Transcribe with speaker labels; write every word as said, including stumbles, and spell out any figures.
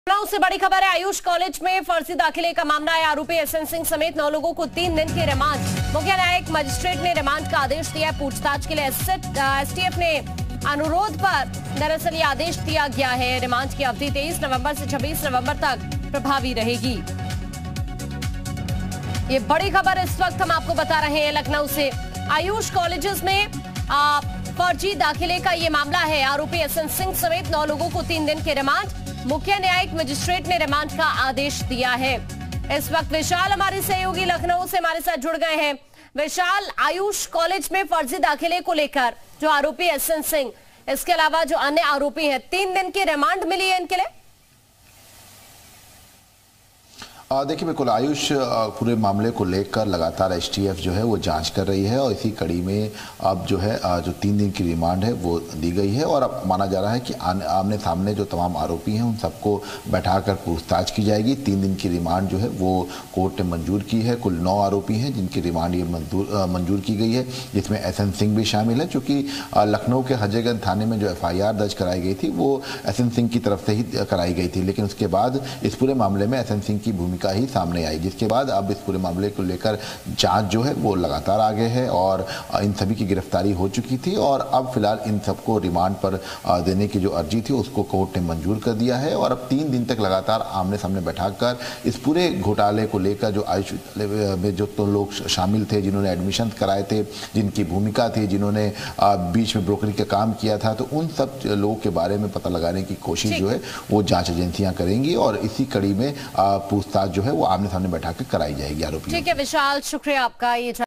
Speaker 1: से बड़ी खबर है। आयुष कॉलेज में फर्जी दाखिले का मामला है। आरोपी एसएन सिंह समेत नौ लोगों को तीन दिन के रिमांड। मुख्य न्यायिक मजिस्ट्रेट ने रिमांड का आदेश दिया। पूछताछ के लिए एसटीएफ ने अनुरोध पर दरअसल ये आदेश दिया गया है। रिमांड की अवधि तेईस नवंबर से छब्बीस नवंबर तक प्रभावी रहेगी। ये बड़ी खबर इस वक्त हम आपको बता रहे हैं लखनऊ से। आयुष कॉलेजेस में आ, फर्जी दाखिले का ये मामला है। आरोपी एसएन सिंह समेत नौ लोगों को तीन दिन के रिमांड। मुख्य न्यायिक मजिस्ट्रेट ने रिमांड का आदेश दिया है। इस वक्त विशाल हमारे सहयोगी लखनऊ से हमारे साथ जुड़ गए हैं। विशाल, आयुष कॉलेज में फर्जी दाखिले को लेकर जो आरोपी एसएन सिंह, इसके अलावा जो अन्य आरोपी हैं, तीन दिन की रिमांड मिली है इनके लिए।
Speaker 2: देखिए, बिल्कुल आयुष पूरे मामले को लेकर लगातार एसटीएफ जो है वो जांच कर रही है और इसी कड़ी में अब जो है जो तीन दिन की रिमांड है वो दी गई है। और अब माना जा रहा है कि आमने सामने जो तमाम आरोपी हैं उन सबको बैठाकर पूछताछ की जाएगी। तीन दिन की रिमांड जो है वो कोर्ट ने मंजूर की है। कुल नौ आरोपी हैं जिनकी रिमांड ये मंजूर मंजूर की गई है, जिसमें एसएन सिंह भी शामिल है। चूँकि लखनऊ के हजरतगंज थाने में जो एफ आई आर दर्ज कराई गई थी वो एसएन सिंह की तरफ से ही कराई गई थी, लेकिन उसके बाद इस पूरे मामले में एसएन सिंह की भूमिका ही सामने आई, जिसके बाद अब इस पूरे मामले को लेकर जांच जो है वो लगातार आगे है और इन सभी की गिरफ्तारी हो चुकी थी। और अब फिलहाल इन सबको रिमांड पर देने की जो अर्जी थी उसको कोर्ट ने मंजूर कर दिया है। और अब तीन दिन तक लगातार आमने सामने बैठाकर इस पूरे घोटाले को लेकर जो आयुष में जो तो लोग शामिल थे, जिन्होंने एडमिशन कराए थे, जिनकी भूमिका थी, जिन्होंने बीच में ब्रोकरी का काम किया था, तो उन सब लोगों के बारे में पता लगाने की कोशिश जो है वो जांच एजेंसियां करेंगी और इसी कड़ी में पूछताछ जो है वो आमने सामने बैठा कर कराई जाएगी आरोपी।
Speaker 1: ठीक है विशाल, शुक्रिया आपका। ये